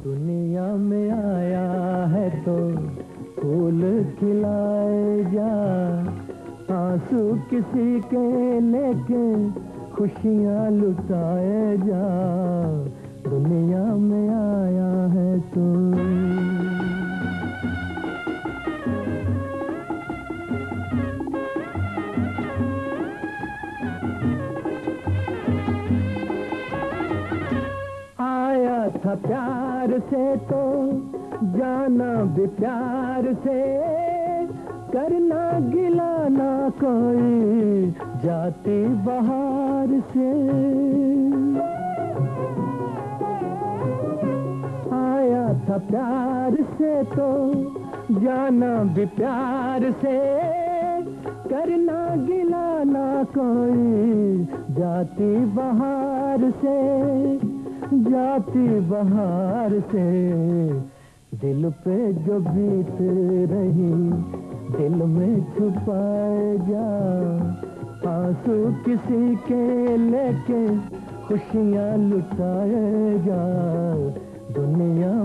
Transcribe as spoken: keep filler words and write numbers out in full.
दुनिया में आया है तो फूल खिलाए जा, आंसू किसी के लेके खुशियाँ लुटाए जा। दुनिया में आया है तो आया था प्यार से तो जाना भी प्यार से, करना गिला ना कोई जाती बहार से। आया था प्यार से तो जाना भी प्यार से, करना गिला ना कोई जाती बहार से, जाती बहार से। दिल पे जो बीत रही दिल में छुपाए जा, आंसू किसी के लेके खुशियाँ लुटाए जा। दुनिया